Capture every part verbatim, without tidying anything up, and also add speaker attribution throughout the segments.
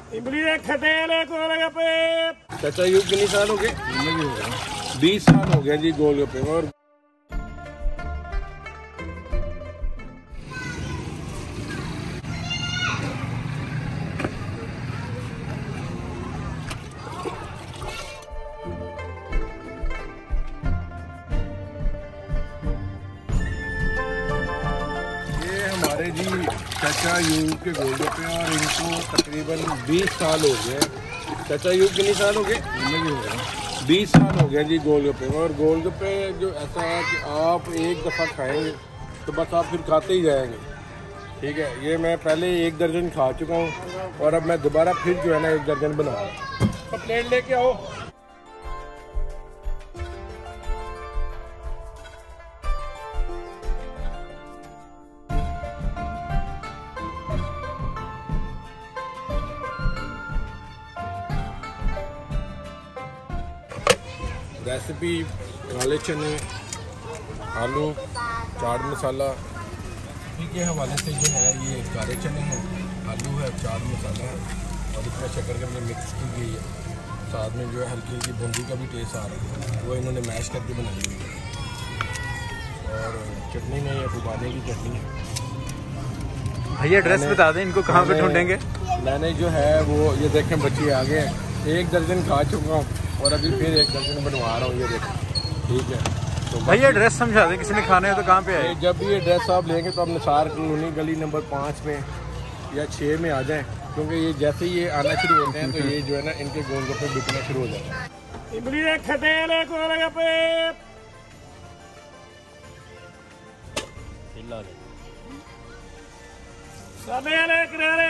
Speaker 1: इमली के खटेले गोलगप्पे।
Speaker 2: चाचा यू कितनी साल हो गए? बीस साल हो गया जी गोलगप्पे। और हमारे जी चाचा यूब के गोलगप्पे और इनको तकरीबन बीस साल हो गए। चाचा यूब कितनी साल हो गए? बीस साल हो गया जी गोलगप्पे। और गोलगप्पे जो ऐसा है कि आप एक दफ़ा खाएंगे तो बस आप फिर खाते ही जाएंगे। ठीक है, ये मैं पहले एक दर्जन खा चुका हूँ और अब मैं दोबारा फिर जो है ना एक दर्जन बना रहा हूँ। तो प्लेट लेके आओ। रेसिपी काले चने, आलू, चाट मसाला के हवाले से जो है ये काले चने हैं, आलू है, चाट मसाला है और इसमें शक्कर के मिक्स की गई है। साथ में जो है हल्की हल्की बूंदी का भी टेस्ट आ रहा है, वो इन्होंने मैश करके बनाई हुई है। और चटनी में ये खुबाने की चटनी है।
Speaker 3: भैया एड्रेस बता दें इनको कहाँ पे ढूंढेंगे?
Speaker 2: मैंने जो है वो ये देखें बच्चे आ गए हैं, एक दर्जन खा चुका हूँ और अभी फिर एक दर्जन बनवा रहा हूँ। ये देखें, ठीक है। तो
Speaker 3: भैया एड्रेस समझा दें, किसी ने खाने हो तो कहाँ पे आए?
Speaker 2: जब भी ये एड्रेस आप लेंगे तो आप निसार कॉलोनी गली नंबर पाँच में या छः में आ जाएं, क्योंकि ये जैसे ही ये आना शुरू होते हैं तो ये जो है ना इनके गोलगप्पे बिकना शुरू हो जाते हैं।
Speaker 1: इमली के खटेले गोलगप्पे। समेले किनारे।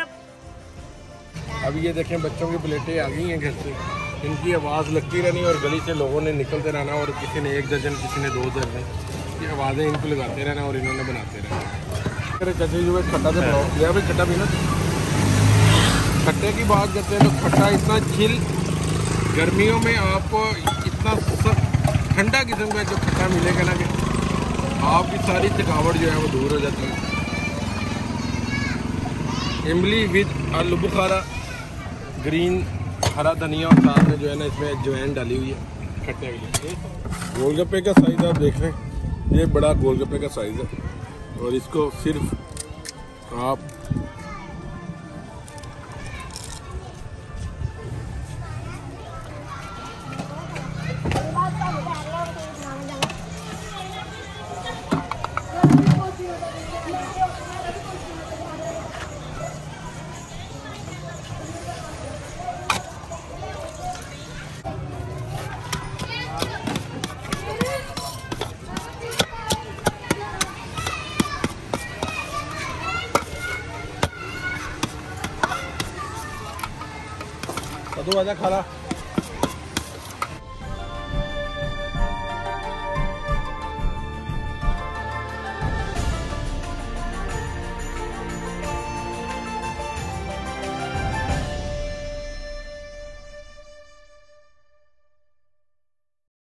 Speaker 2: अब ये देखें बच्चों की प्लेटें आ गई हैं घर से, इनकी आवाज़ लगती रहनी और गली से लोगों ने निकलते रहना और किसी ने एक दर्जन किसी ने दो दर्जन की आवाज़ें इनको लगाते रहना और इन्होंने बनाते रहना। अरे चाचा जो है खट्टा से बनाओ या भाई खट्टा भी ना। खट्टे की बात करते हैं तो खट्टा इतना चिल गर्मियों में आपको इतना ठंडा किस्म का जो खट्टा मिलेगा ना कि आपकी सारी थकावट जो है वो दूर हो जाती है। इमली विद आलू बुखारा, ग्रीन हरा धनिया और साथ में जो है ना इसमें अजवाइन डाली हुई है खट्टे के लिए। गोलगप्पे का साइज़ आप देख रहे हैं, ये बड़ा गोलगप्पे का साइज़ है और इसको सिर्फ आप तो आजा खाला।